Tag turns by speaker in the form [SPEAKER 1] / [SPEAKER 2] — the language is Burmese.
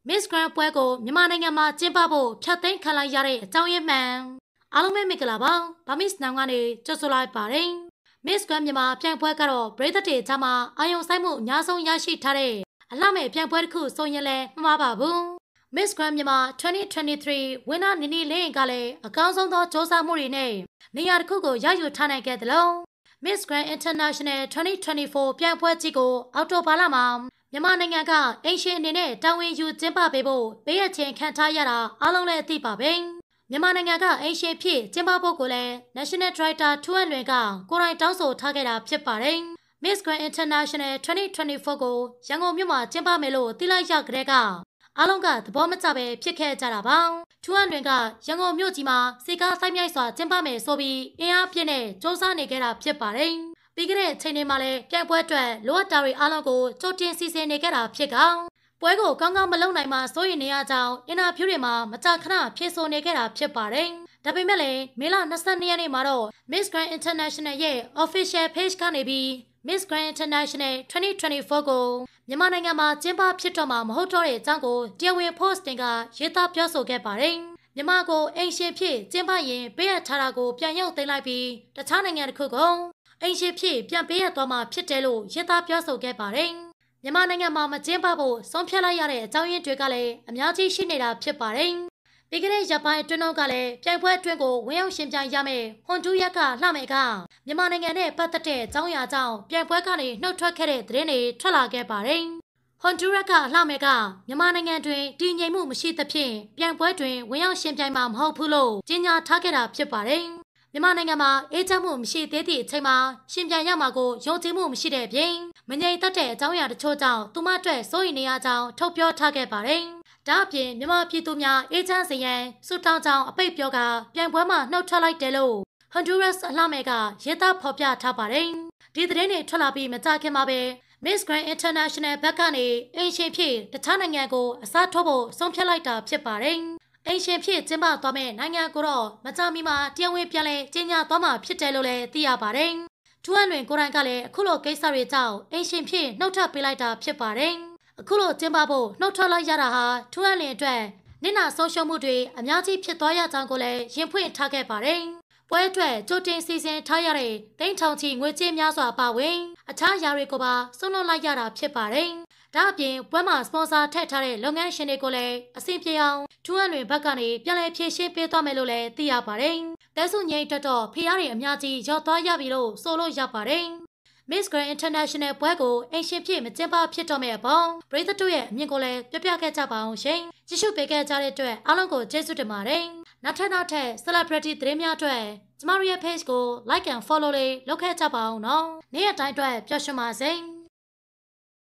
[SPEAKER 1] Miss Grand ပွဲကိုမြန်မာနိုင်ငံမှာကျင်းပဖို့ဖြတ်သိမ်းခံလိုက်ရတဲ့အကြောင်းရင်းမှန်အားလုံးပဲမင်္ဂလာပါဗမစ်နောင်ကနေကြိုဆိုလိုက်ပါတယ် Miss Grand မြန်မာပြိုင်ပွဲကတော့ပရိသတ်တွေကြားမှာအာရုံစိုက်မှုအများဆုံးရရှိထားတဲ့အလှမဲ့ပြိုင်ပွဲတစ်ခုဆိုရင်လည်းမမှားပါဘူး Miss Grand မြန်မာ2023 winner နီနီလင်းကလည်းအကောင်းဆုံးသောစ조사မှုတွေနဲ့နေရာတစ်ခုကိုရယူထားနိုင်ခဲ့သလို Miss Grand International 2024 ပြိုင်ပွဲကြီးကိုအောက်တိုဘာလမှာမြန်မာနိုင်ငံကအင်ရှင်အနေနဲ့တာဝန်ယူကျင်းပပေးဖို့ပေးရခြင်းခံထားရတာအားလုံးလည်းသိပါပဲမြန်မာနိုင်ငံကအင်ရှင်ဖြစ်ကျင်းပဖို့ကိုလည်း National Director ထူအန်လွင်ကကိုယ်တိုင်တောင်းဆိုထားခဲ့တာဖြစ်ပါတယ် Miss Grand International 2024 ကိုရန်ကုန်မြို့မှာကျင်းပမယ်လို့သိလိုက်ရကြတဲ့ကအားလုံးကသဘောမကျပဲဖြစ်ခဲ့ကြတာပါထူအန်လွင်ကရန်ကုန်မြို့ကြီးမှာစီကားဆိုင်မြိုက်စွာကျင်းပမယ်ဆိုပြီးအင်အားပြည့်နဲ့စ조사နေခဲ့တာဖြစ်ပါတယ်ပြီးခဲ့တဲ့အချိန်တွေမှာလည်းပြိုင်ပွဲအတွက်လိုအပ်တာတွေအားလုံးကိုကြိုတင်စီစဉ်နေခဲ့တာဖြစ်ကောင်းပွဲကိုကောင်းကောင်းမလုပ်နိုင်မှစိုးရိမ်နေရကြောင်းအင်တာဗျူးတွေမှာမကြာခဏဖြေဆိုနေခဲ့တာဖြစ်ပါတယ်ဒါပေမဲ့လည်းမေလ22ရက်နေ့မှာတော့ Miss Grand International ရဲ့ official page ကနေပြီး Miss Grand International 2024 ကိုမြန်မာနိုင်ငံမှာကျင်းပဖြစ်တော့မှာမဟုတ်တော့တဲ့အကြောင်းကိုတရားဝင် posting ကရေးသားပြောဆိုခဲ့ပါတယ်မြန်မာကိုအင်ရှင်ဖြစ်ကျင်းပရင်ပေးရထားတာကိုပြန်ရုပ်သိမ်းလိုက်ပြီးတခြားနိုင်ငံတစ်ခုကိုအင်ရှင်ဖြစ်ပြန်ပေးရသွားမှာဖြစ်တယ်လို့ရေးသားပြောဆိုခဲ့ပါတယ်မြန်မာနိုင်ငံမှာမကျင်းပဖို့ဆုံးဖြတ်လိုက်ရတဲ့အကြောင်းရင်းတွေကလည်းအများကြီးရှိနေတာဖြစ်ပါတယ်ပြီးခဲ့တဲ့ရက်ပိုင်းအတွင်းကလည်းပြိုင်ပွဲအတွင်းကိုဝင်ရောက်ရှင်ပြိုင်ရမယ်ဟွန်ဒူရက်ကလှမယ်ကမြန်မာနိုင်ငံနဲ့ပတ်သက်တဲ့အကြောင်းအရာကြောင့်ပြိုင်ပွဲကနေနှုတ်ထွက်ခဲ့တဲ့သတင်းတွေထွက်လာခဲ့ပါတယ်ဟွန်ဒူရက်ကလှမယ်ကမြန်မာနိုင်ငံတွင်တည်ငြိမ်မှုမရှိသဖြင့်ပြိုင်ပွဲတွင်ဝင်ရောက်ရှင်ပြိုင်မှာမဟုတ်ဘူးလို့ကြေညာထားခဲ့တာဖြစ်ပါတယ်မြန်မာနိုင်ငံမှာအေးချမ်းမှုမရှိသေးသည့်အချိန်မှာရှင်ပြိုင်ရမှာကိုယုံကြည်မှုမရှိတဲ့အပြင်မငြိမ်သက်တဲ့အကြောင်းအရာတချို့ကြောင့်သူမအတွက်စိုးရိမ်နေရကြောင်းထုတ်ပြောထားခဲ့ပါတယ်ဒါအပြင်မြန်မာပြည်သူများအေးချမ်းစေရန်ဆုတောင်းကြောင်းအပိတ်ပြောကပြိုင်ပွဲမှာနှုတ်ထွက်လိုက်တယ်လို့ Honduras အလှမယ်ကရေးသားဖော်ပြထားပါတယ်ဒီသတင်းတွေထွက်လာပြီးမကြာခင်မှာပဲ Miss Grand International ဘက်ကနေအင်ရှင်ဖြစ်တခြားနိုင်ငံကိုအစားထိုးဖို့ဆုံးဖြတ်လိုက်တာဖြစ်ပါတယ်အင်ရှင်ဖြစ်ကျင်းပသွားမဲ့နိုင်ငံကိုတော့မကြာမီမှာတရားဝင်ပြန်လဲကျင်းပသွားမှာဖြစ်တယ်လို့လည်းသိရပါတယ်ထူအန်လွင်ကိုယ်တိုင်ကလည်းအခုလိုကိစ္စတွေကြောင့်အင်ရှင်ဖြစ်နှုတ်ထွက်ပေးလိုက်တာဖြစ်ပါတယ်အခုလိုကျင်းပဖို့နှုတ်ထွက်လိုက်ရတာဟာထူအန်လွင်အတွက်နင့်နာဆုံးရှုံးမှုတွေအများကြီးဖြစ်သွားရကြောင်းကိုလည်းရင်ဖွင့်ထားခဲ့ပါတယ်ပွဲအတွက်ကြိုတင်စီစဉ်ထားရတဲ့တိန့်ထောင်ချီငွေကြေးများစွာပါဝင်အခြားယာတွေကိုပါဆုံးလွတ်လိုက်ရတာဖြစ်ပါတယ်ဒါအပြင်ပွဲမှာစပွန်ဆာထည့်ထားတဲ့လုပ်ငန်းရှင်တွေကိုလည်းအဆင်ပြေအောင်ထူးအန်လွင်ဘက်ကနေပြန်လည်ဖြည့်ရှင်းပေးသွားမယ်လို့လည်းသိရပါတယ်။တဲဆုငိမ့်အတွက်တော့ဖိအားတွေအများကြီးရောက်သွားရပြီလို့ဆိုလို့ရပါတယ်။ Miss Grand International ပွဲကိုအင်ရှင်ဖြစ်မကျင်းပဖြစ်တော့မယ့်အပေါ်ပရိသတ်တို့ရဲ့အမြင်ကိုလည်းပြပြခဲ့ကြပါအောင်ရှင်။ကြည့်ရှုပေးခဲ့ကြတဲ့အတွက်အားလုံးကိုကျေးဇူးတင်ပါတယ်။နောက်ထပ် celebrity သတင်းများအတွက်ကျမတို့ရဲ့ page ကို like and follow လေးလုပ်ခဲ့ကြပါအောင်နော်။နေ့ရက်တိုင်းအတွက်ပျော်ရွှင်ပါစေ။